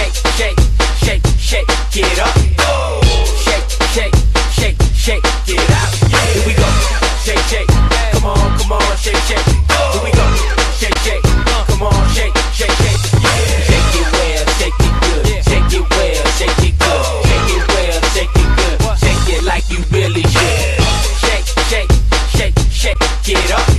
shake, shake, shake, shake, get up. Shake, shake, shake, shake, get out. Here we go. Shake, shake, come on, shake, shake. Here we go. Shake, shake, come on, shake, shake, shake. Shake it well, shake it good. Shake it well, shake it good. Shake it well, shake it good. Shake it like you really should. Shake, shake, shake, shake, get up.